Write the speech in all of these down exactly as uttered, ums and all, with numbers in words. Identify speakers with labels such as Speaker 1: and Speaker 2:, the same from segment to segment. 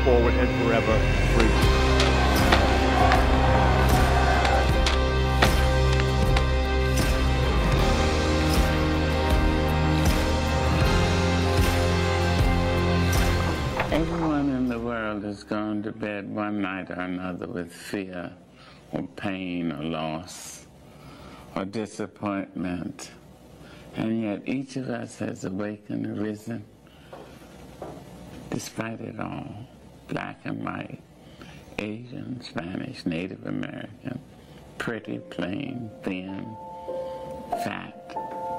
Speaker 1: forward and forever free.
Speaker 2: Everyone in the world has gone to bed one night or another with fear or pain or loss or disappointment. And yet each of us has awakened and risen despite it all. Black and white, Asian, Spanish, Native American, pretty, plain, thin, fat,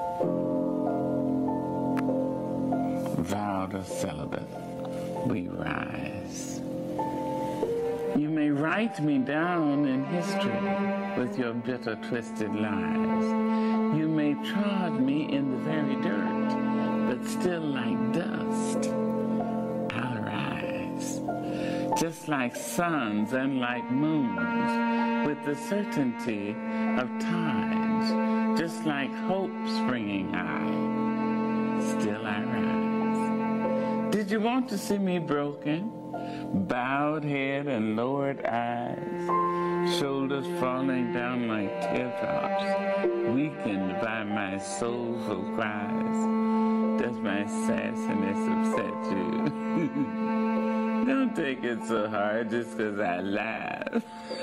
Speaker 2: vowed or celibate. We rise. You may write me down in history with your bitter, twisted lies. You may trod me in the very dirt, but still like dust, I'll rise. Just like suns and like moons, with the certainty of times, just like hope springing high, still I rise. Did you want to see me broken? Bowed head and lowered eyes, shoulders falling down like teardrops, weakened by my soulful cries. Does my sassiness upset you? Don't take it so hard just because I laugh.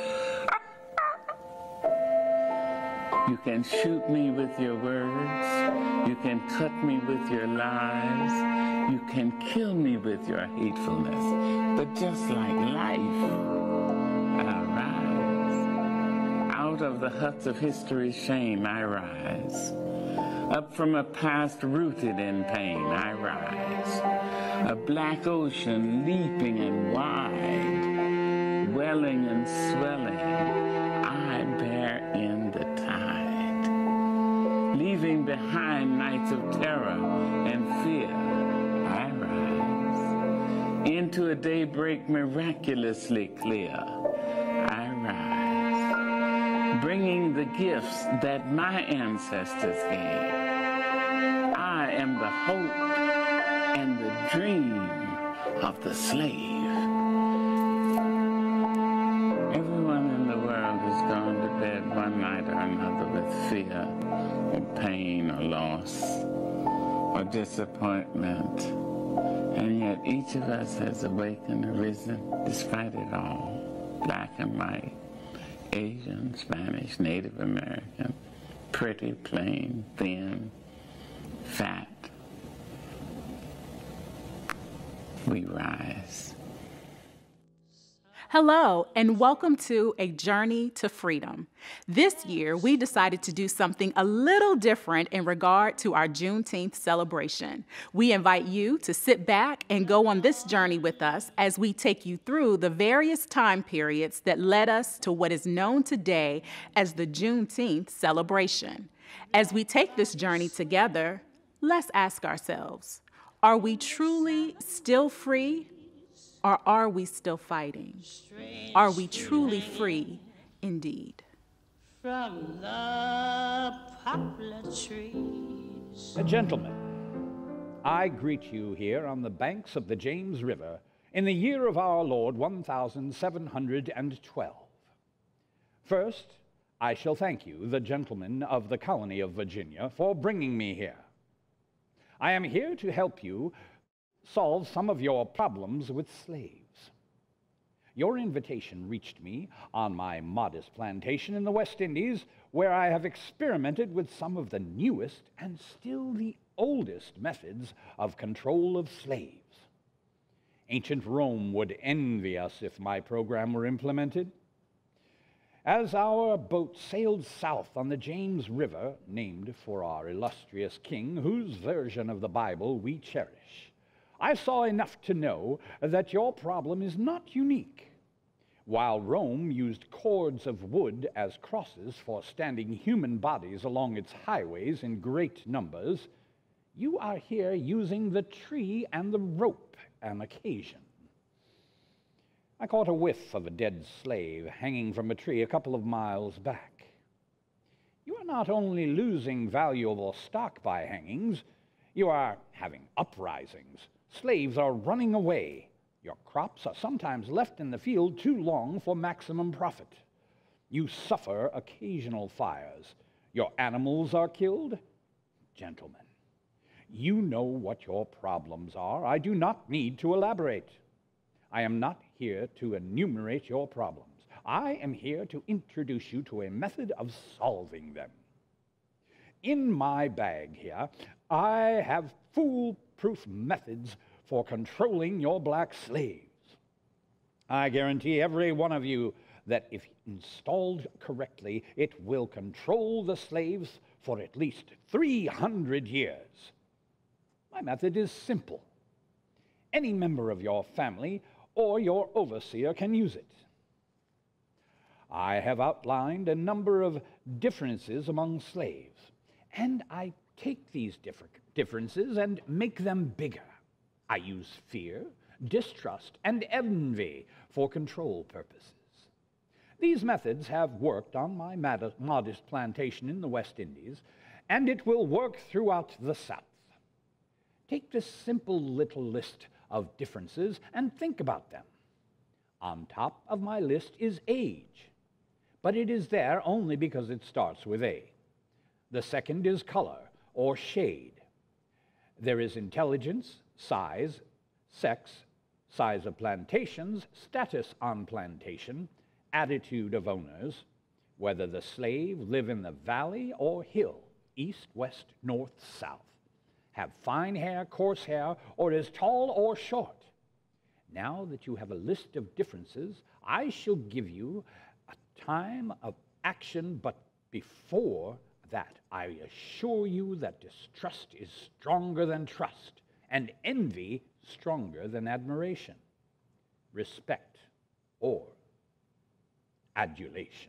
Speaker 2: You can shoot me with your words. You can cut me with your lies. You can kill me with your hatefulness. But just like life, I'll rise. Out of the huts of history's shame, I rise. Up from a past rooted in pain, I rise. A black ocean leaping and wide, welling and swelling, I bear in the tide. Leaving behind nights of terror and fear, I rise. Into a daybreak miraculously clear, I rise. Bringing the gifts that my ancestors gave. I am the hope and the dream of the slave. Everyone in the world has gone to bed one night or another with fear or pain or loss or disappointment. And yet each of us has awakened and risen despite it all. Black and white, Asian, Spanish, Native American, pretty, plain, thin, fat. We rise.
Speaker 3: Hello, and welcome to A Journey to Freedom. This year, we decided to do something a little different in regard to our Juneteenth celebration. We invite you to sit back and go on this journey with us as we take you through the various time periods that led us to what is known today as the Juneteenth celebration. As we take this journey together, let's ask ourselves, are we truly still free? Or are we still fighting? Are we truly free indeed?
Speaker 4: From the poplar trees.
Speaker 1: Gentlemen, I greet you here on the banks of the James River in the year of our Lord one thousand seven hundred twelve. First, I shall thank you, the gentlemen of the colony of Virginia, for bringing me here. I am here to help you solve some of your problems with slaves. Your invitation reached me on my modest plantation in the West Indies, where I have experimented with some of the newest and still the oldest methods of control of slaves. Ancient Rome would envy us if my program were implemented. As our boat sailed south on the James River, named for our illustrious king, whose version of the Bible we cherish, I saw enough to know that your problem is not unique. While Rome used cords of wood as crosses for standing human bodies along its highways in great numbers, you are here using the tree and the rope on occasion. I caught a whiff of a dead slave hanging from a tree a couple of miles back. You are not only losing valuable stock by hangings, you are having uprisings. Slaves are running away. Your crops are sometimes left in the field too long for maximum profit. You suffer occasional fires. Your animals are killed. Gentlemen, you know what your problems are. I do not need to elaborate. I am not here to enumerate your problems. I am here to introduce you to a method of solving them. In my bag here, I have foolproof methods for controlling your black slaves. I guarantee every one of you that if installed correctly, it will control the slaves for at least three hundred years. My method is simple. Any member of your family or your overseer can use it. I have outlined a number of differences among slaves, and I take these differ differences and make them bigger. I use fear, distrust, and envy for control purposes. These methods have worked on my modest plantation in the West Indies, and it will work throughout the South. Take this simple little list of differences and think about them. On top of my list is age, but it is there only because it starts with A. The second is color or shade. There is intelligence, size, sex, size of plantations, status on plantation, attitude of owners, whether the slave live in the valley or hill, east, west, north, south, have fine hair, coarse hair, or is tall or short. Now that you have a list of differences, I shall give you a time of action, but before that, I assure you that distrust is stronger than trust, and envy stronger than admiration, respect, or adulation.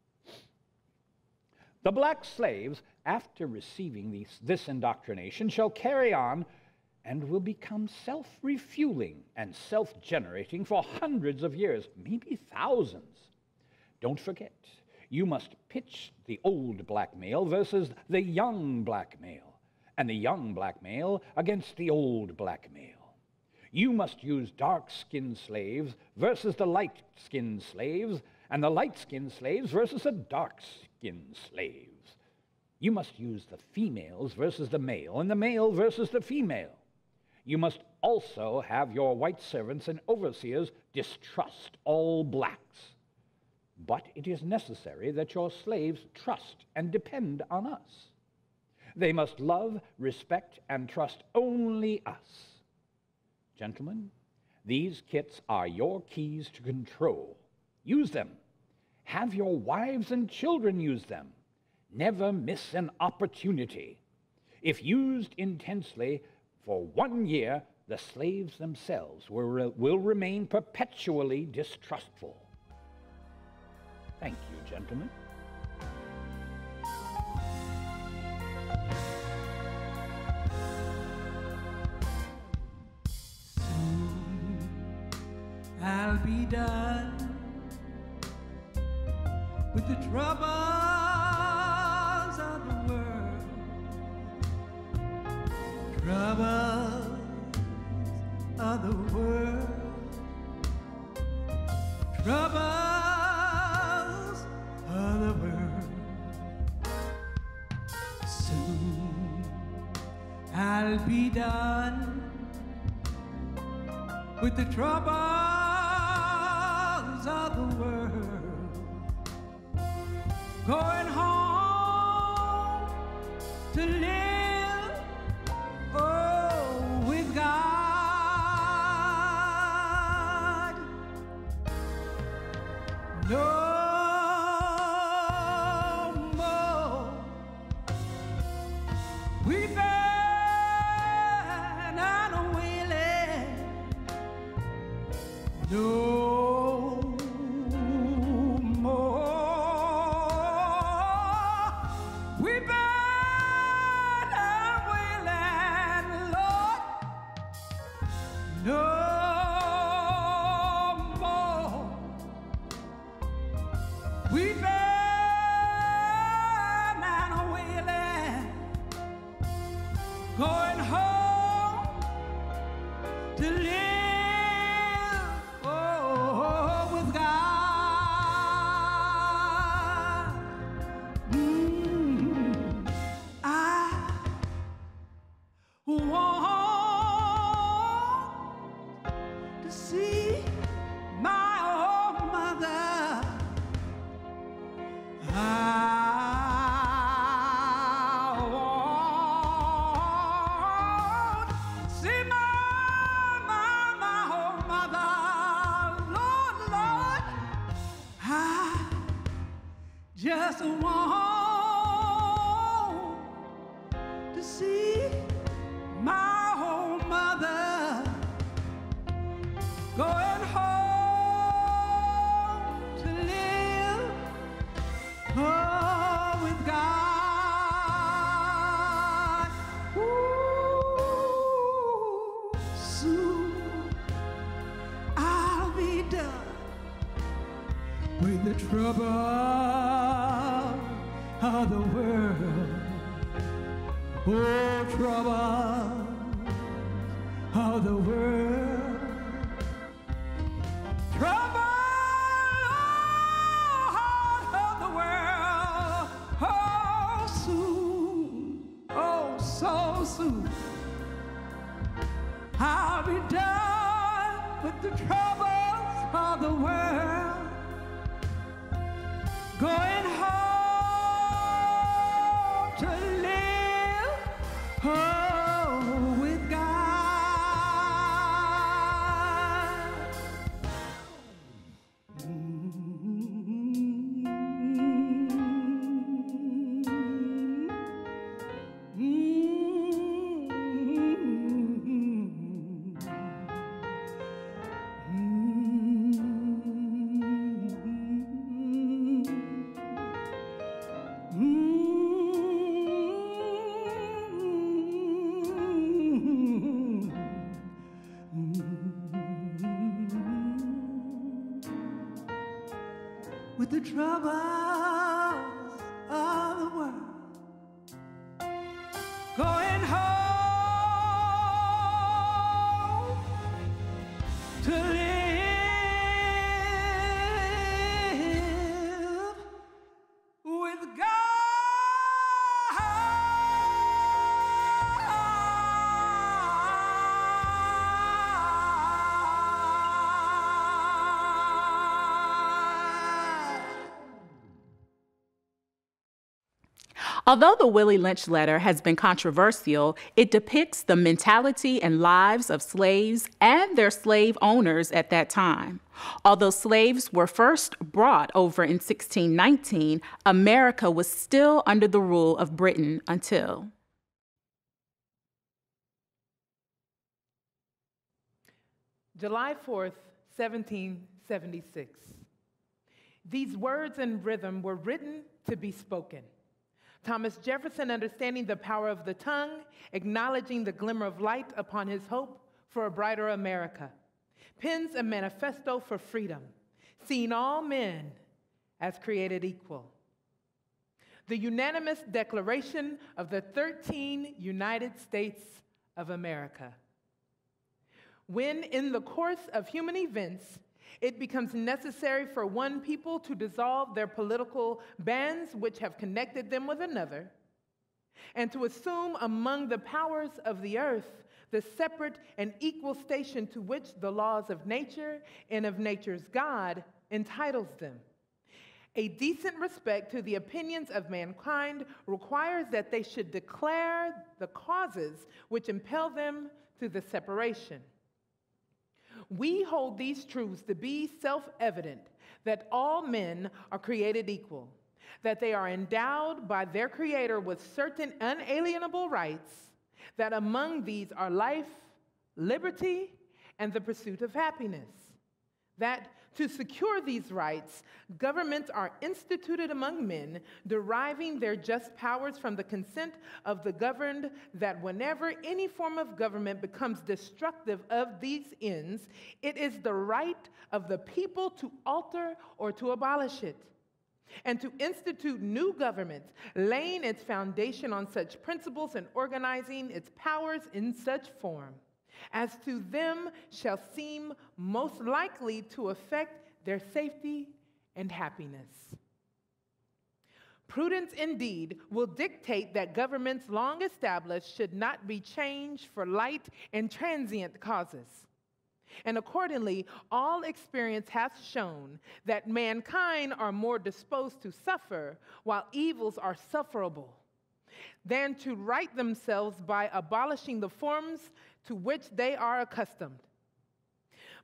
Speaker 1: The black slaves, after receiving these, this indoctrination, shall carry on and will become self-refueling and self-generating for hundreds of years, maybe thousands. Don't forget, you must pitch the old black male versus the young black male, and the young black male against the old black male. You must use dark-skinned slaves versus the light-skinned slaves, and the light-skinned slaves versus the dark-skinned slaves. You must use the females versus the male, and the male versus the female. You must also have your white servants and overseers distrust all blacks. But it is necessary that your slaves trust and depend on us. They must love, respect, and trust only us. Gentlemen, these kits are your keys to control. Use them. Have your wives and children use them. Never miss an opportunity. If used intensely for one year, the slaves themselves will, re will remain perpetually distrustful. Thank you, gentlemen.
Speaker 5: Soon I'll be done with the troubles of the world. Troubles of the world. Troubles of the world. Soon I'll be done with the troubles of the world. Going home to live, oh, with God. No more weeping and wailing. No more weeping and wailing, Lord. No more weeping and wailing. Going home to live just want to see my old mother going home to live oh, with God. Ooh, soon I'll be done with the trouble of the world. Oh, trouble of the world. Trouble of the world. Oh, soon, oh, so soon, I'll be done with the troubles of the world. Going home to live oh, with God. With the troubles of the world, going home to live with God.
Speaker 3: Although the Willie Lynch letter has been controversial, it depicts the mentality and lives of slaves and their slave owners at that time. Although slaves were first brought over in sixteen nineteen, America was still under the rule of Britain until
Speaker 6: July fourth, seventeen seventy-six. These words and rhythm were written to be spoken. Thomas Jefferson, understanding the power of the tongue, acknowledging the glimmer of light upon his hope for a brighter America, pens a manifesto for freedom, seeing all men as created equal. The unanimous declaration of the thirteen United States of America. When, in the course of human events, it becomes necessary for one people to dissolve their political bands which have connected them with another, and to assume among the powers of the earth the separate and equal station to which the laws of nature and of nature's God entitles them. A decent respect to the opinions of mankind requires that they should declare the causes which impel them to the separation. We hold these truths to be self-evident, that all men are created equal, that they are endowed by their Creator with certain unalienable rights, that among these are life, liberty, and the pursuit of happiness, that to secure these rights, governments are instituted among men, deriving their just powers from the consent of the governed, that whenever any form of government becomes destructive of these ends, it is the right of the people to alter or to abolish it, and to institute new governments, laying its foundation on such principles and organizing its powers in such form as to them shall seem most likely to affect their safety and happiness. Prudence indeed will dictate that governments long established should not be changed for light and transient causes. And accordingly, all experience has shown that mankind are more disposed to suffer while evils are sufferable than to right themselves by abolishing the forms to which they are accustomed.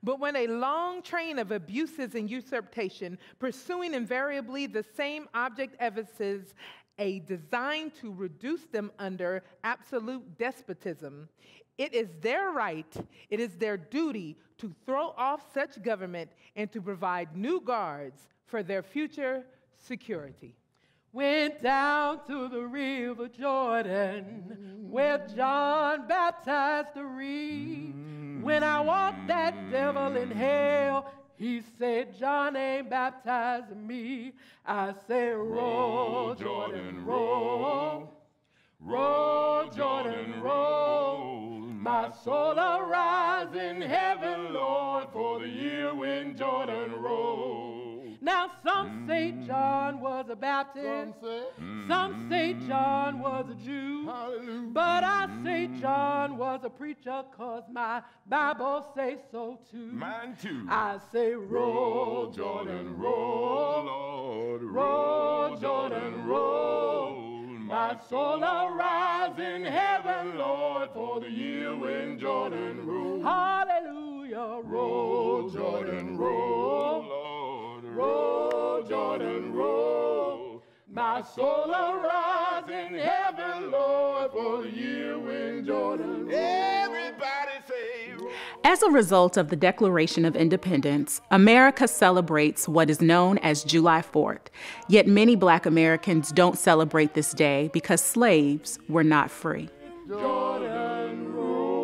Speaker 6: But when a long train of abuses and usurpation, pursuing invariably the same object, evinces a design to reduce them under absolute despotism, it is their right, it is their duty to throw off such government and to provide new guards for their future security.
Speaker 5: Went down to the river Jordan, where John baptized the reed. When I walked that devil in hell, he said, John ain't baptizing me. I said, roll, Jordan, roll. Roll, Jordan, roll. My soul arise in heaven, Lord, for the year when Jordan rolled. Now some say John was a Baptist, some say, some say John was a Jew, hallelujah. But I say John was a preacher, cause my Bible say so too.
Speaker 7: Mine too.
Speaker 5: I say roll, Jordan, roll,
Speaker 7: Lord,
Speaker 5: roll, Jordan, roll. My soul arise in heaven, Lord, for the year when Jordan rolled. Hallelujah, roll, Jordan, roll,
Speaker 7: Lord,
Speaker 5: roll, Jordan, roll. My soul arise in heaven, Lord, for the year when Jordan rolled.
Speaker 7: everybody say,
Speaker 3: As a result of the Declaration of Independence, America celebrates what is known as July fourth. Yet many Black Americans don't celebrate this day because slaves were not free.
Speaker 5: Jordan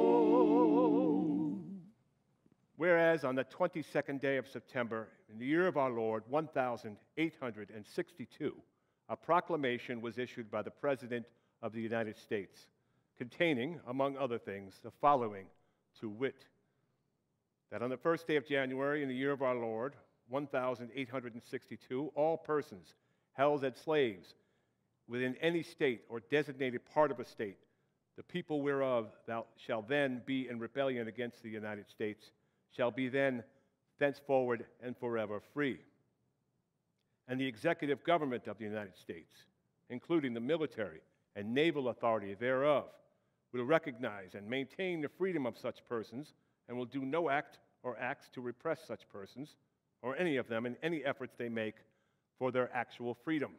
Speaker 5: roll.
Speaker 8: Whereas on the twenty-second day of September, in the year of our Lord, one thousand eight hundred sixty-two, a proclamation was issued by the President of the United States, containing, among other things, the following, to wit, that on the first day of January in the year of our Lord, one thousand eight hundred sixty-two, all persons held as slaves within any state or designated part of a state, the people whereof thou shall then be in rebellion against the United States, shall be then thenceforward and forever free. And the executive government of the United States, including the military and naval authority thereof, will recognize and maintain the freedom of such persons and will do no act or acts to repress such persons or any of them in any efforts they make for their actual freedom.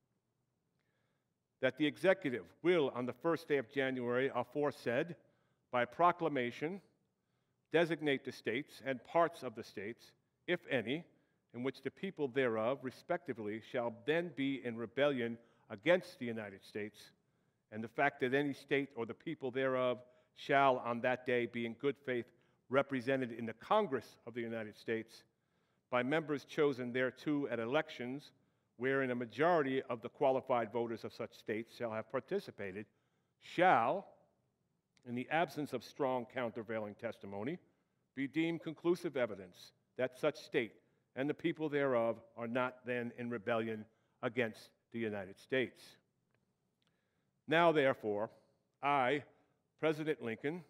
Speaker 8: That the executive will, on the first day of January aforesaid, by proclamation, designate the states and parts of the states, if any, in which the people thereof, respectively, shall then be in rebellion against the United States, and the fact that any state or the people thereof shall on that day be in good faith represented in the Congress of the United States by members chosen thereto at elections wherein a majority of the qualified voters of such states shall have participated, shall, in the absence of strong countervailing testimony, be deemed conclusive evidence that such state and the people thereof are not then in rebellion against the United States. Now, therefore, I, President Lincoln,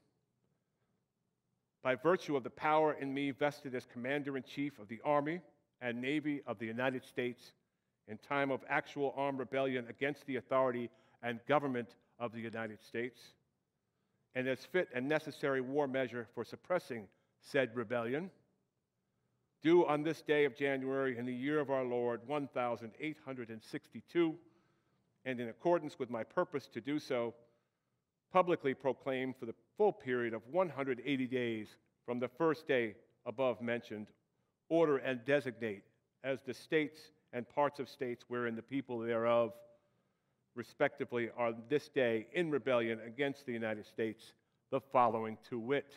Speaker 8: by virtue of the power in me vested as Commander-in-Chief of the Army and Navy of the United States in time of actual armed rebellion against the authority and government of the United States, and as fit and necessary war measure for suppressing said rebellion, do on this day of January in the year of our Lord, one thousand eight hundred sixty-two, and in accordance with my purpose to do so, publicly proclaim for the full period of one hundred eighty days from the first day above mentioned, order and designate as the states and parts of states wherein the people thereof, respectively, are this day in rebellion against the United States, the following to wit: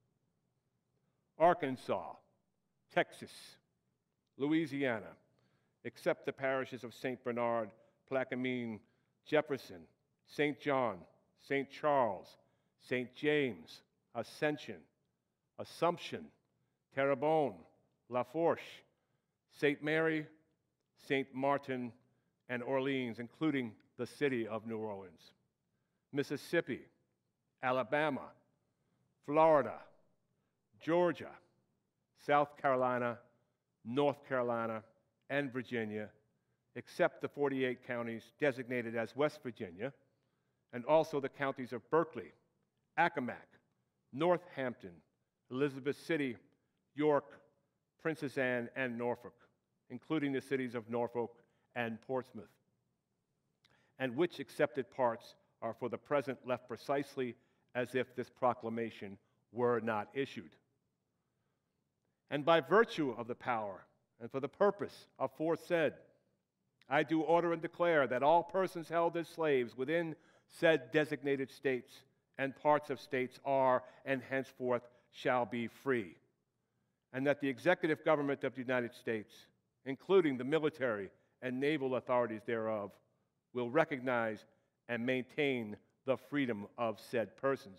Speaker 8: Arkansas, Texas, Louisiana, except the parishes of Saint Bernard, Plaquemine, Jefferson, Saint John, Saint Charles, Saint James, Ascension, Assumption, Terrebonne, La Fourche, Saint Mary, Saint Martin, and Orleans, including the city of New Orleans, Mississippi, Alabama, Florida, Georgia, South Carolina, North Carolina, and Virginia, except the forty-eight counties designated as West Virginia, and also the counties of Berkeley, Accomack, North Hampton, Elizabeth City, York, Princess Anne, and Norfolk, including the cities of Norfolk and Portsmouth, and which accepted parts are for the present left precisely as if this proclamation were not issued. And by virtue of the power and for the purpose aforesaid, I do order and declare that all persons held as slaves within said designated states and parts of states are and henceforth shall be free, and that the executive government of the United States, including the military and naval authorities thereof, will recognize and maintain the freedom of said persons.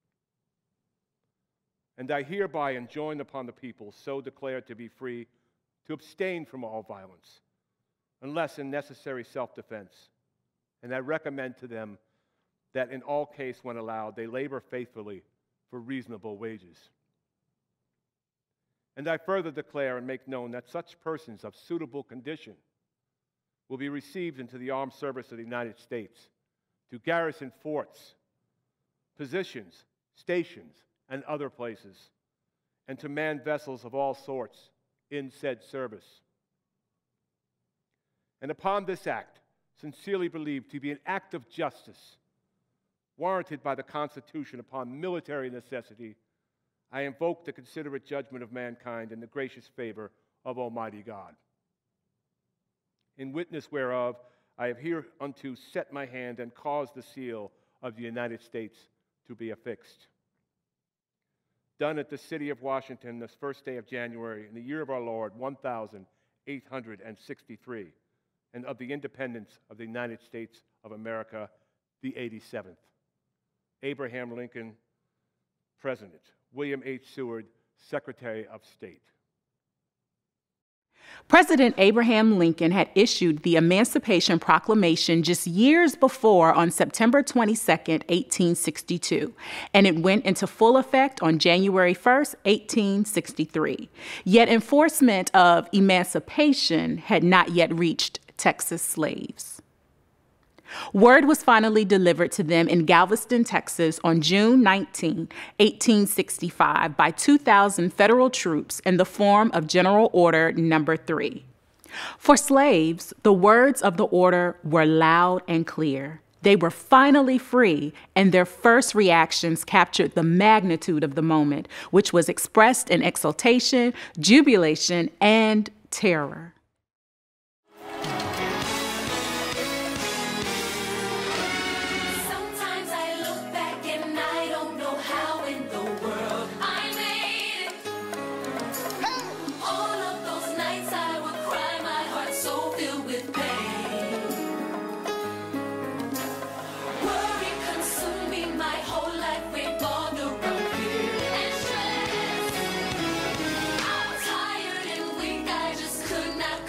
Speaker 8: And I hereby enjoin upon the people so declared to be free to abstain from all violence, unless in necessary self-defense. And I recommend to them that in all case when allowed, they labor faithfully for reasonable wages. And I further declare and make known that such persons of suitable condition will be received into the armed service of the United States to garrison forts, positions, stations, and other places, and to man vessels of all sorts in said service. And upon this act, sincerely believed to be an act of justice, warranted by the Constitution upon military necessity, I invoke the considerate judgment of mankind and the gracious favor of Almighty God. In witness whereof, I have hereunto set my hand and caused the seal of the United States to be affixed. Done at the city of Washington this first day of January in the year of our Lord, one thousand eight hundred sixty-three, and of the independence of the United States of America, the eighty-seventh. Abraham Lincoln, President. William H. Seward, Secretary of State.
Speaker 3: President Abraham Lincoln had issued the Emancipation Proclamation just years before on September twenty-second, eighteen sixty-two, and it went into full effect on January first, eighteen sixty-three. Yet enforcement of emancipation had not yet reached Texas slaves. Word was finally delivered to them in Galveston, Texas on June nineteenth, eighteen sixty-five by two thousand federal troops in the form of General Order Number three. For slaves, the words of the order were loud and clear. They were finally free, and their first reactions captured the magnitude of the moment, which was expressed in exultation, jubilation, and terror.
Speaker 9: Could not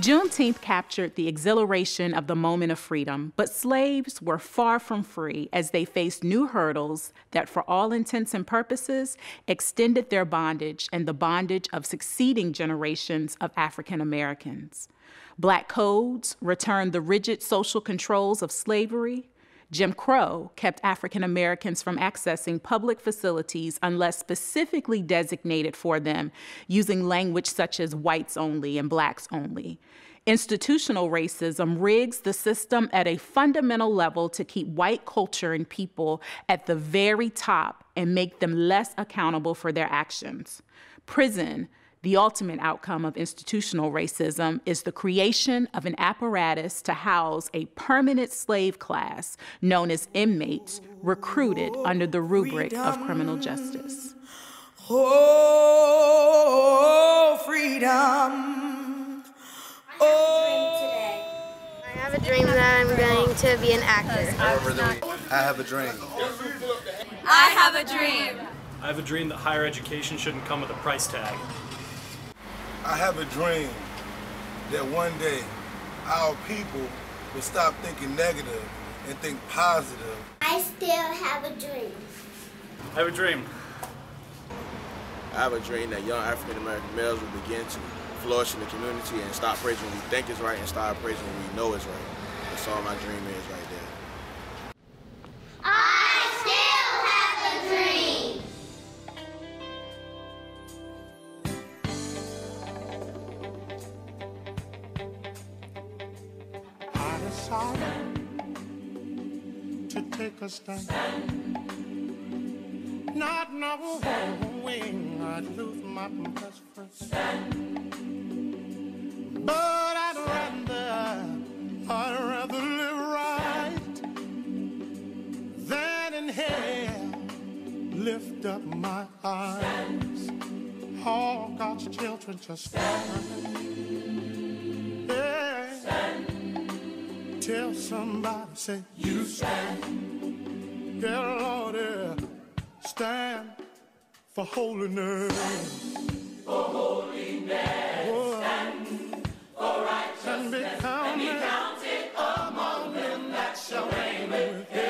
Speaker 3: Juneteenth captured the exhilaration of the moment of freedom, but slaves were far from free as they faced new hurdles that, for all intents and purposes, extended their bondage and the bondage of succeeding generations of African Americans. Black codes returned the rigid social controls of slavery. Jim Crow kept African Americans from accessing public facilities unless specifically designated for them, using language such as whites only and blacks only. Institutional racism rigs the system at a fundamental level to keep white culture and people at the very top and make them less accountable for their actions. Prison, the ultimate outcome of institutional racism, is the creation of an apparatus to house a permanent slave class known as inmates recruited under the rubric of criminal justice.
Speaker 9: Oh, freedom. Oh.
Speaker 10: I have a dream that I'm going to be an actor.
Speaker 11: I have a dream.
Speaker 12: I have a dream.
Speaker 13: I have a dream that higher education shouldn't come with a price tag.
Speaker 11: I have a dream that one day our people will stop thinking negative and think positive.
Speaker 14: I still have a dream.
Speaker 13: I have a dream.
Speaker 15: I have a dream that young African American males will begin to flourish in the community and stop praising what we think is right and start praising what we know is right. That's all my dream is right there.
Speaker 14: I still have a dream.
Speaker 16: To take a stand, not knowing I'd lose my best friend. But I'd rather, I'd rather live right than in hell. Lift up my eyes, all God's children just stand. Yeah. Tell somebody, say, you stand. Yeah, Lord, yeah. Stand for holiness. For holiness. Oh. Stand for righteousness. And be counted, and be counted among them that shall reign with him.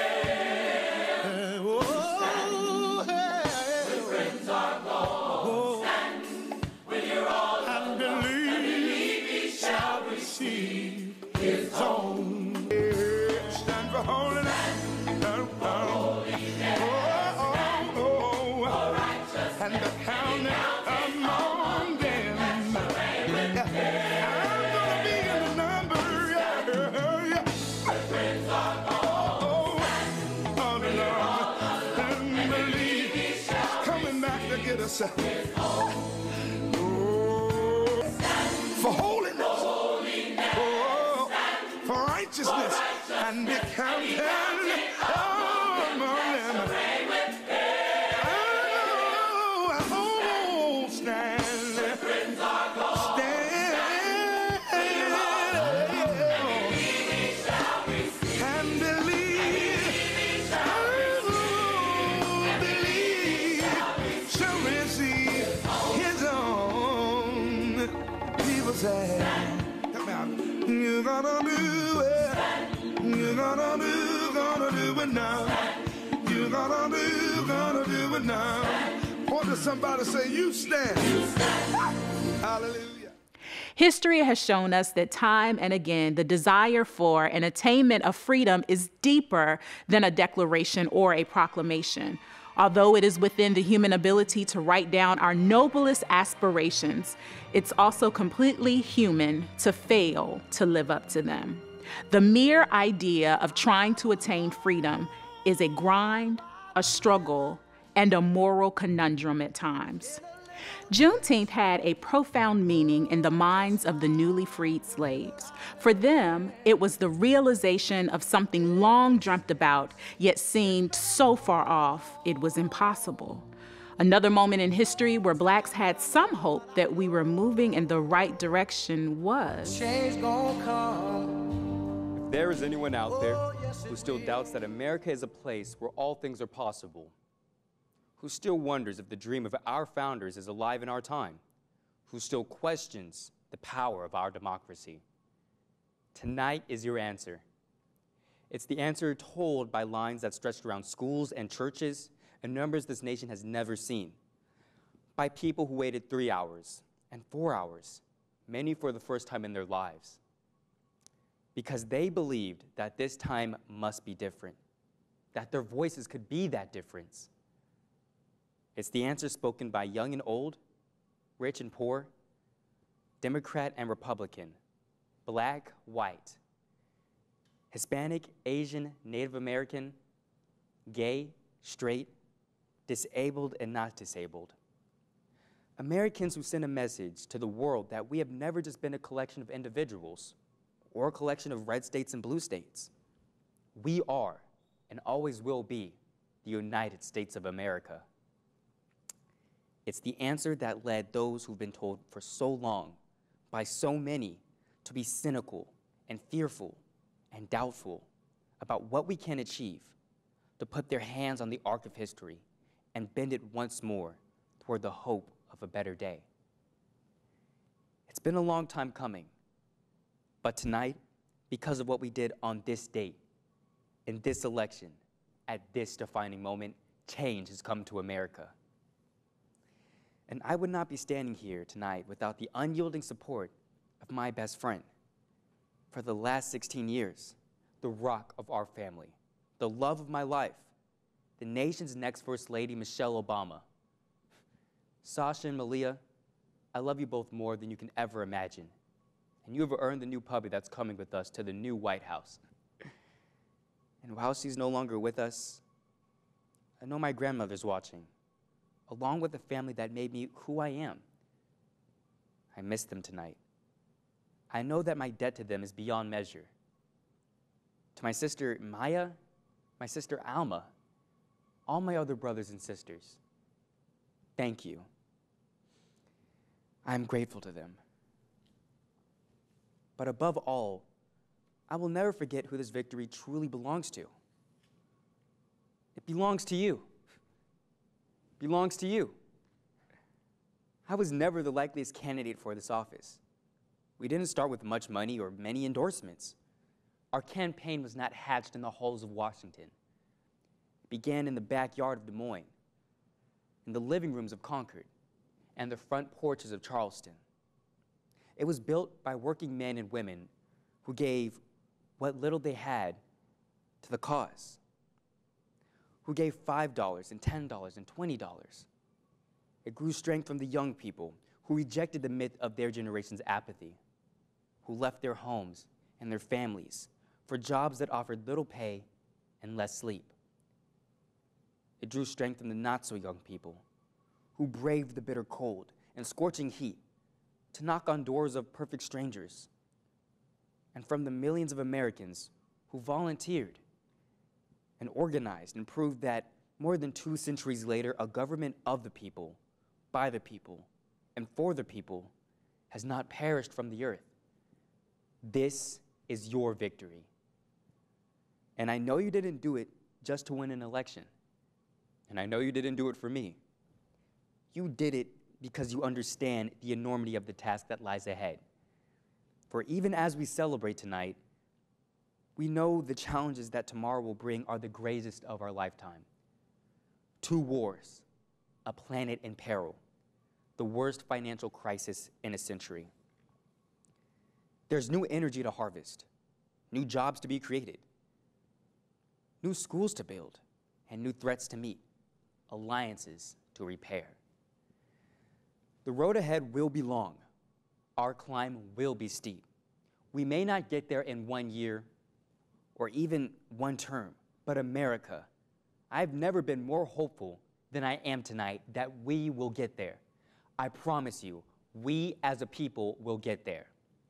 Speaker 16: Oh, hey. When friends are gone, oh. Stand when you're all and believe, and believe he shall receive his own.
Speaker 11: Stand for holiness. Stand for holiness. Oh, oh, oh. For righteousness. And the counting among them. I'm gonna be in the number. Yeah, yeah. The friends are gone. Oh, oh, the Lord. And believe he's coming back to get us. Oh, for holiness. For righteousness, and be counted among them. Oh, oh, stand, stand, and believe, believe, shall receive his own. People say, come out, you're gonna be. You're gonna do, gonna do it now. You're gonna do, gonna do it now. Or does somebody say, you stand? You stand. Hallelujah.
Speaker 3: History has shown us that time and again, the desire for and attainment of freedom is deeper than a declaration or a proclamation. Although it is within the human ability to write down our noblest aspirations, it's also completely human to fail to live up to them. The mere idea of trying to attain freedom is a grind, a struggle, and a moral conundrum at times. Juneteenth had a profound meaning in the minds of the newly freed slaves. For them, it was the realization of something long dreamt about, yet seemed so far off it was impossible. Another moment in history where blacks had some hope that we were moving in the right direction was
Speaker 9: Change gonna come.
Speaker 17: If there is anyone out there who still doubts that America is a place where all things are possible, who still wonders if the dream of our founders is alive in our time, who still questions the power of our democracy. Tonight is your answer. It's the answer told by lines that stretched around schools and churches in numbers this nation has never seen, by people who waited three hours and four hours, many for the first time in their lives, because they believed that this time must be different, that their voices could be that difference. It's the answer spoken by young and old, rich and poor, Democrat and Republican, black, white, Hispanic, Asian, Native American, gay, straight, disabled and not disabled. Americans who send a message to the world that we have never just been a collection of individuals or a collection of red states and blue states. We are and always will be the United States of America. It's the answer that led those who've been told for so long by so many to be cynical and fearful and doubtful about what we can achieve, to put their hands on the arc of history and bend it once more toward the hope of a better day. It's been a long time coming, but tonight, because of what we did on this date, in this election, at this defining moment, change has come to America. And I would not be standing here tonight without the unyielding support of my best friend. For the last sixteen years, the rock of our family, the love of my life, the nation's next First Lady, Michelle Obama. Sasha and Malia, I love you both more than you can ever imagine. And you have earned the new puppy that's coming with us to the new White House. And while she's no longer with us, I know my grandmother's watching, along with the family that made me who I am. I miss them tonight. I know that my debt to them is beyond measure. To my sister Maya, my sister Alma, all my other brothers and sisters, thank you. I'm grateful to them. But above all, I will never forget who this victory truly belongs to. It belongs to you. It belongs to you. I was never the likeliest candidate for this office. We didn't start with much money or many endorsements. Our campaign was not hatched in the halls of Washington. It began in the backyard of Des Moines, in the living rooms of Concord, and the front porches of Charleston. It was built by working men and women who gave what little they had to the cause, who gave five dollars and ten dollars and twenty dollars. It grew strength from the young people who rejected the myth of their generation's apathy, who left their homes and their families for jobs that offered little pay and less sleep. It drew strength from the not-so-young people who braved the bitter cold and scorching heat to knock on doors of perfect strangers, and from the millions of Americans who volunteered and organized and proved that more than two centuries later, a government of the people, by the people, and for the people has not perished from the earth. This is your victory. And I know you didn't do it just to win an election. And I know you didn't do it for me. You did it because you understand the enormity of the task that lies ahead. For even as we celebrate tonight, we know the challenges that tomorrow will bring are the greatest of our lifetime. Two wars, a planet in peril, the worst financial crisis in a century. There's new energy to harvest, new jobs to be created, new schools to build, and new threats to meet, alliances to repair. The road ahead will be long. Our climb will be steep. We may not get there in one year or even one term, but America, I've never been more hopeful than I am tonight that we will get there. I promise you, we as a people will get there.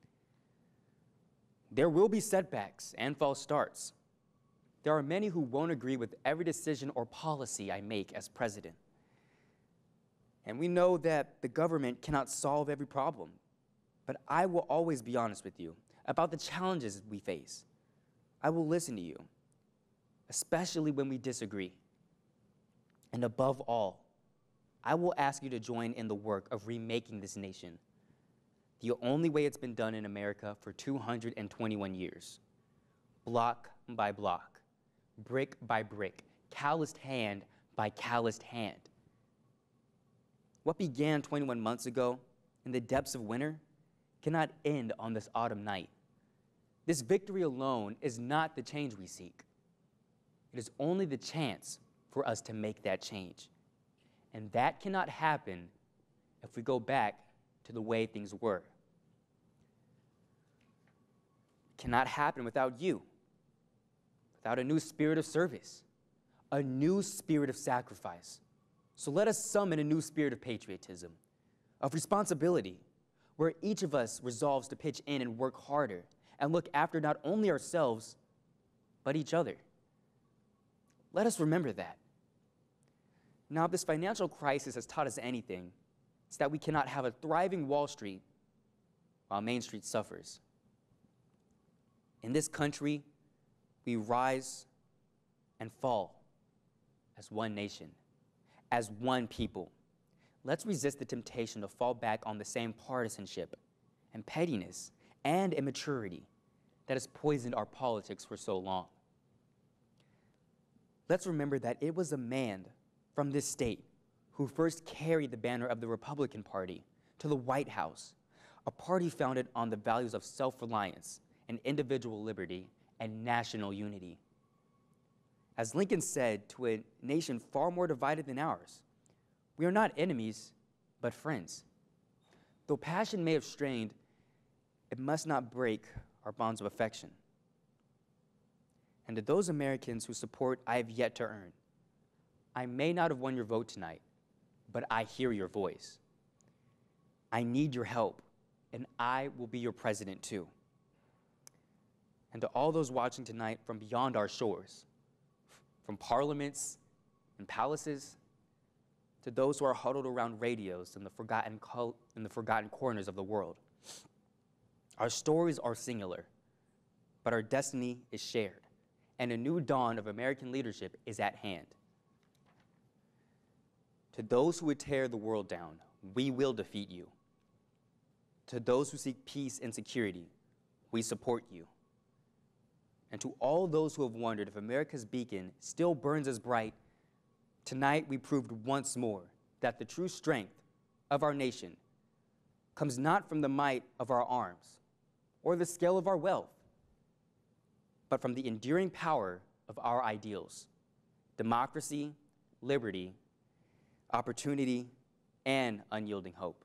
Speaker 17: There will be setbacks and false starts. There are many who won't agree with every decision or policy I make as president. And we know that the government cannot solve every problem, but I will always be honest with you about the challenges we face. I will listen to you, especially when we disagree. And above all, I will ask you to join in the work of remaking this nation, the only way it's been done in America for two hundred twenty-one years. Block by block, brick by brick, calloused hand by calloused hand. What began twenty-one months ago in the depths of winter cannot end on this autumn night. This victory alone is not the change we seek. It is only the chance for us to make that change. And that cannot happen if we go back to the way things were. It cannot happen without you, without a new spirit of service, a new spirit of sacrifice. So let us summon a new spirit of patriotism, of responsibility, where each of us resolves to pitch in and work harder and look after not only ourselves, but each other. Let us remember that. Now, if this financial crisis has taught us anything, it's that we cannot have a thriving Wall Street while Main Street suffers. In this country, we rise and fall as one nation, as one people. Let's resist the temptation to fall back on the same partisanship and pettiness and immaturity that has poisoned our politics for so long. Let's remember that it was a man from this state who first carried the banner of the Republican Party to the White House, a party founded on the values of self-reliance and individual liberty and national unity. As Lincoln said to a nation far more divided than ours, we are not enemies, but friends. Though passion may have strained, it must not break our bonds of affection. And to those Americans whose support I have yet to earn, I may not have won your vote tonight, but I hear your voice. I need your help, and I will be your president too. And to all those watching tonight from beyond our shores, from parliaments and palaces, to those who are huddled around radios in the forgotten, col- in the forgotten corners of the world, our stories are singular, but our destiny is shared, and a new dawn of American leadership is at hand. To those who would tear the world down, we will defeat you. To those who seek peace and security, we support you. And to all those who have wondered if America's beacon still burns as bright, tonight we proved once more that the true strength of our nation comes not from the might of our arms or the scale of our wealth, but from the enduring power of our ideals: democracy, liberty, opportunity, and unyielding hope.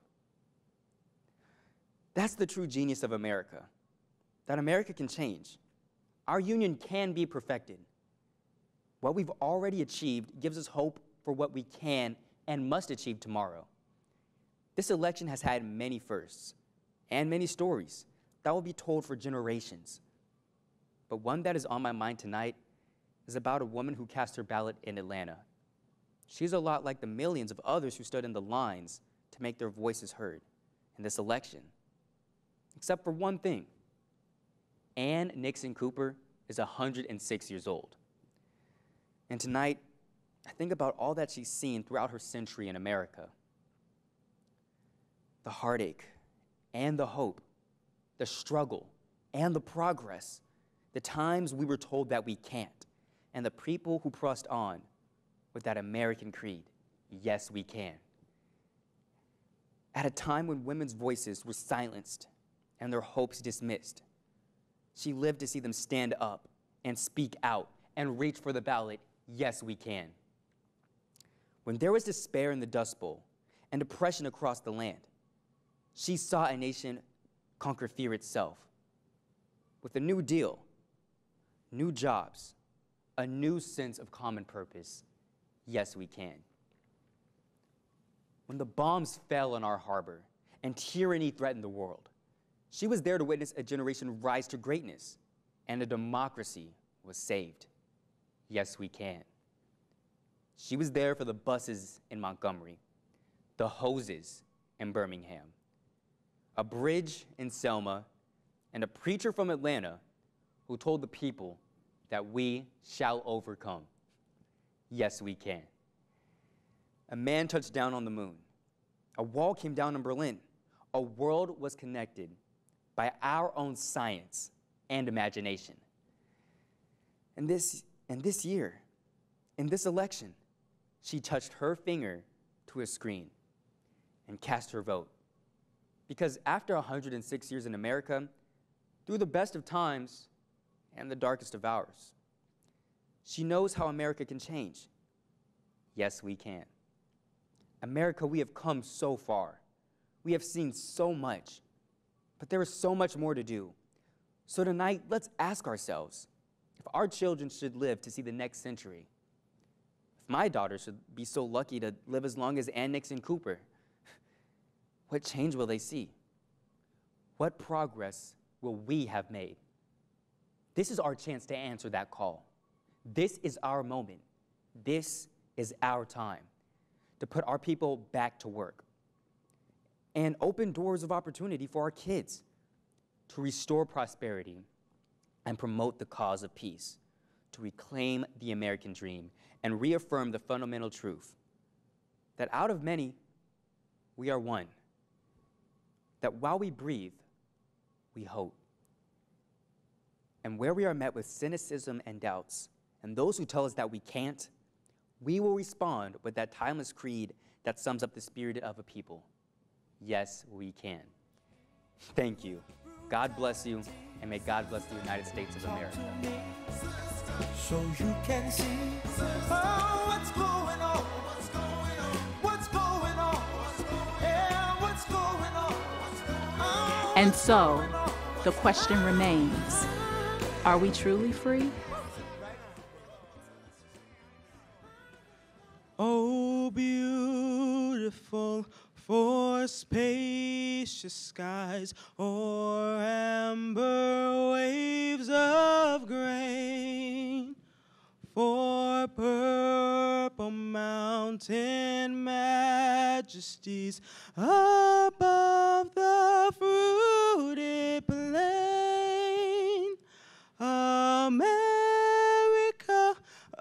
Speaker 17: That's the true genius of America, that America can change. Our union can be perfected. What we've already achieved gives us hope for what we can and must achieve tomorrow. This election has had many firsts and many stories that will be told for generations. But one that is on my mind tonight is about a woman who cast her ballot in Atlanta. She's a lot like the millions of others who stood in the lines to make their voices heard in this election. Except for one thing. Ann Nixon Cooper is one hundred six years old. And tonight, I think about all that she's seen throughout her century in America. The heartache and the hope, the struggle and the progress, the times we were told that we can't, and the people who pressed on with that American creed, yes, we can. At a time when women's voices were silenced and their hopes dismissed, she lived to see them stand up and speak out and reach for the ballot, yes, we can. When there was despair in the Dust Bowl and depression across the land, she saw a nation conquer fear itself. With a new deal, new jobs, a new sense of common purpose, yes, we can. When the bombs fell on our harbor and tyranny threatened the world, she was there to witness a generation rise to greatness, and a democracy was saved. Yes, we can. She was there for the buses in Montgomery, the hoses in Birmingham, a bridge in Selma, and a preacher from Atlanta who told the people that we shall overcome. Yes, we can. A man touched down on the moon. A wall came down in Berlin. A world was connected by our own science and imagination. And this, and this year, in this election, she touched her finger to a screen and cast her vote. Because after one hundred six years in America, through the best of times and the darkest of hours, she knows how America can change. Yes, we can. America, we have come so far. We have seen so much, but there is so much more to do. So tonight, let's ask ourselves, if our children should live to see the next century, if my daughter should be so lucky to live as long as Ann Nixon Cooper, what change will they see? What progress will we have made? This is our chance to answer that call. This is our moment. This is our time to put our people back to work and open doors of opportunity for our kids, to restore prosperity and promote the cause of peace, to reclaim the American dream and reaffirm the fundamental truth that out of many, we are one. That while we breathe, we hope. And where we are met with cynicism and doubts, and those who tell us that we can't, we will respond with that timeless creed that sums up the spirit of a people. Yes, we can. Thank you. God bless you, and may God bless the United States of America.
Speaker 9: So you can see oh, what's going on, what's going on, what's going on, yeah, what's going on. Oh,
Speaker 3: And so, the question remains, are we truly free?
Speaker 18: Oh, beautiful for spacious skies or amber waves of grain, for purple mountain majesties above the fruited plain. America,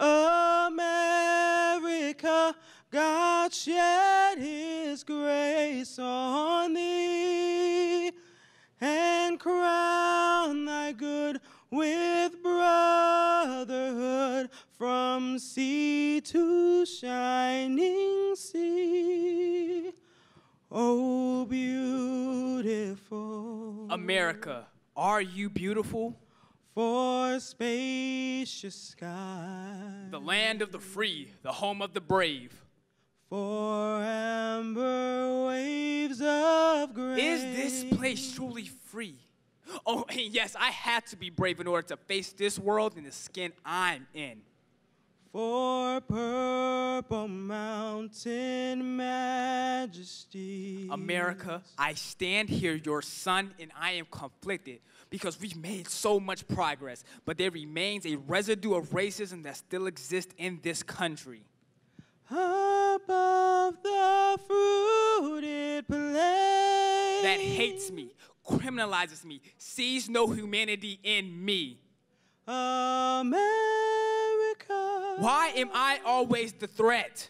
Speaker 18: America, God shed his grace on thee and crown thy good with brotherhood from sea to shining sea. Oh, beautiful
Speaker 19: America, are you beautiful?
Speaker 18: For spacious skies,
Speaker 19: the land of the free, the home of the brave.
Speaker 18: For amber waves of grace.
Speaker 19: Is this place truly free? Oh, and yes, I had to be brave in order to face this world and the skin I'm in.
Speaker 18: For purple mountain majesty.
Speaker 19: America, I stand here, your son, and I am conflicted because we've made so much progress, but there remains a residue of racism that still exists in this country.
Speaker 18: Above the fruited plain.
Speaker 19: That hates me, criminalizes me, sees no humanity in me.
Speaker 18: America.
Speaker 19: Why am I always the threat?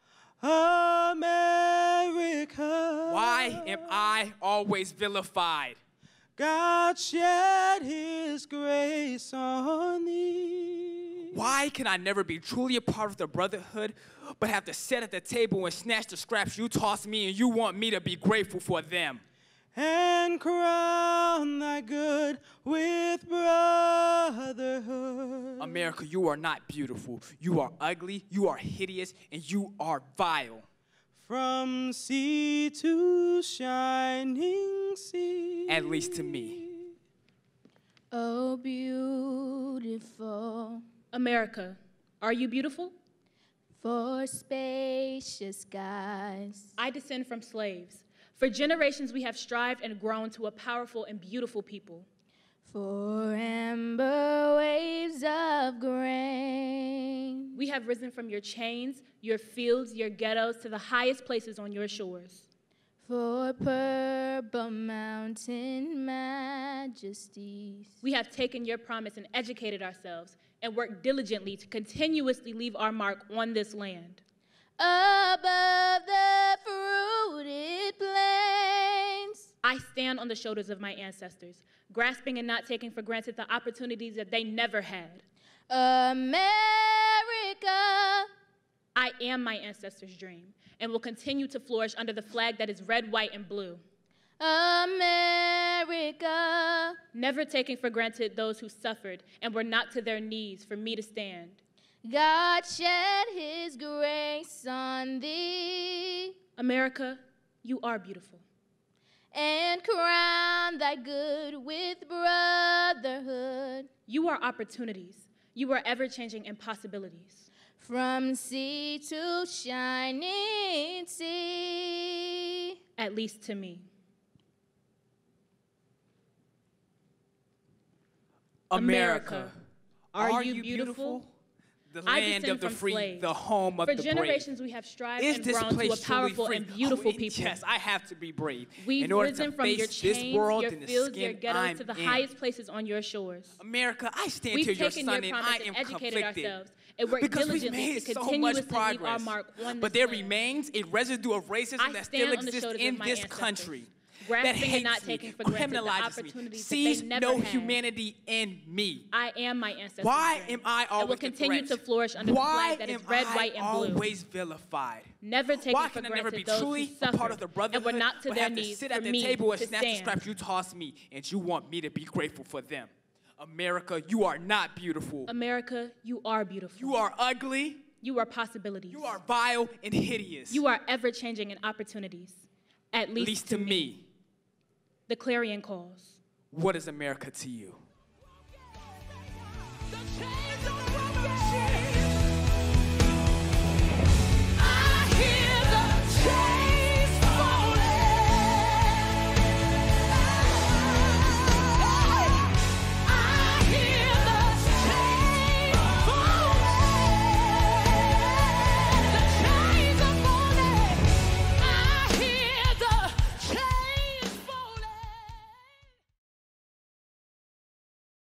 Speaker 18: America.
Speaker 19: Why am I always vilified?
Speaker 18: God shed his grace on thee.
Speaker 19: Why can I never be truly a part of the brotherhood, but have to sit at the table and snatch the scraps you toss me and you want me to be grateful for them?
Speaker 18: And crown thy good with brotherhood.
Speaker 19: America, you are not beautiful. You are ugly, you are hideous, and you are vile.
Speaker 18: From sea to shining sea.
Speaker 19: At least to me.
Speaker 20: Oh, beautiful
Speaker 21: America, are you beautiful?
Speaker 20: For spacious skies.
Speaker 21: I descend from slaves. For generations we have strived and grown to a powerful and beautiful people.
Speaker 20: For amber waves of grain.
Speaker 21: We have risen from your chains, your fields, your ghettos, to the highest places on your shores.
Speaker 20: For purple mountain majesties.
Speaker 21: We have taken your promise and educated ourselves and worked diligently to continuously leave our mark on this land.
Speaker 20: Above the fruited plains.
Speaker 21: I stand on the shoulders of my ancestors, grasping and not taking for granted the opportunities that they never had.
Speaker 20: America.
Speaker 21: I am my ancestors' dream and will continue to flourish under the flag that is red, white, and blue.
Speaker 20: America.
Speaker 21: Never taking for granted those who suffered and were knocked to their knees for me to stand.
Speaker 20: God shed his grace on thee.
Speaker 21: America, you are beautiful.
Speaker 20: And crown thy good with brotherhood.
Speaker 21: You are opportunities. You are ever-changing impossibilities.
Speaker 20: From sea to shining sea.
Speaker 21: At least to me.
Speaker 19: America,
Speaker 21: are,
Speaker 19: are
Speaker 21: you
Speaker 19: you
Speaker 21: beautiful?
Speaker 19: beautiful? The
Speaker 21: I
Speaker 19: land
Speaker 21: descend
Speaker 19: of the
Speaker 21: from
Speaker 19: free,
Speaker 21: slaves.
Speaker 19: the home of
Speaker 21: For
Speaker 19: the
Speaker 21: generations
Speaker 19: brave.
Speaker 21: we have strived
Speaker 19: Is
Speaker 21: and
Speaker 19: this
Speaker 21: grown to a
Speaker 19: place truly
Speaker 21: powerful
Speaker 19: free?
Speaker 21: and beautiful
Speaker 19: Oh,
Speaker 21: people.
Speaker 19: Yes, I have to be brave.
Speaker 21: We've
Speaker 19: in order
Speaker 21: risen
Speaker 19: to
Speaker 21: from
Speaker 19: face
Speaker 21: your
Speaker 19: this
Speaker 21: chains,
Speaker 19: world
Speaker 21: your
Speaker 19: and the
Speaker 21: fields, your
Speaker 19: skin
Speaker 21: ghettos
Speaker 19: I'm
Speaker 21: to the
Speaker 19: in.
Speaker 21: highest places on your shores.
Speaker 19: America, I stand
Speaker 21: We've
Speaker 19: here, your
Speaker 21: taken
Speaker 19: son,
Speaker 21: your
Speaker 19: and
Speaker 21: promise
Speaker 19: I
Speaker 21: and
Speaker 19: am
Speaker 21: educated
Speaker 19: conflicted.
Speaker 21: ourselves and worked
Speaker 19: Because we've
Speaker 21: diligently
Speaker 19: made
Speaker 21: to
Speaker 19: so
Speaker 21: continuously
Speaker 19: much
Speaker 21: leave our
Speaker 19: progress,
Speaker 21: mark on
Speaker 19: but
Speaker 21: this
Speaker 19: there
Speaker 21: land.
Speaker 19: remains a residue of racism
Speaker 21: I
Speaker 19: that
Speaker 21: stand
Speaker 19: still
Speaker 21: on the
Speaker 19: exists
Speaker 21: shoulders
Speaker 19: in
Speaker 21: of my
Speaker 19: this
Speaker 21: ancestors,
Speaker 19: country.
Speaker 21: grasping
Speaker 19: That
Speaker 21: and
Speaker 19: hates
Speaker 21: not
Speaker 19: me,
Speaker 21: taking for granted the
Speaker 19: criminalizes me,
Speaker 21: opportunities that
Speaker 19: sees
Speaker 21: they never
Speaker 19: no
Speaker 21: had.
Speaker 19: humanity in me.
Speaker 21: I am my ancestors'
Speaker 19: Why
Speaker 21: dream,
Speaker 19: am I always
Speaker 21: and will
Speaker 19: the
Speaker 21: continue
Speaker 19: threat?
Speaker 21: to flourish under
Speaker 19: Why
Speaker 21: the flag that is
Speaker 19: am
Speaker 21: red,
Speaker 19: I
Speaker 21: white, and blue.
Speaker 19: always vilified?
Speaker 21: Never taking
Speaker 19: Why
Speaker 21: for
Speaker 19: can I never
Speaker 21: granted
Speaker 19: be
Speaker 21: those
Speaker 19: truly
Speaker 21: who
Speaker 19: a
Speaker 21: suffered
Speaker 19: part of the
Speaker 21: and
Speaker 19: brotherhood,
Speaker 21: were knocked to
Speaker 19: but
Speaker 21: their
Speaker 19: have to
Speaker 21: knees
Speaker 19: sit
Speaker 21: for
Speaker 19: at the
Speaker 21: me
Speaker 19: table and
Speaker 21: to
Speaker 19: snatch the
Speaker 21: stand.
Speaker 19: scraps you tossed me, and you want me to be grateful for them? America, you are not beautiful.
Speaker 21: America, you are beautiful.
Speaker 19: You are ugly.
Speaker 21: You are possibilities.
Speaker 19: You are vile and hideous.
Speaker 21: You are ever-changing in opportunities, at least,
Speaker 19: least to me.
Speaker 21: me. The clarion calls.
Speaker 19: What is America to you?
Speaker 9: The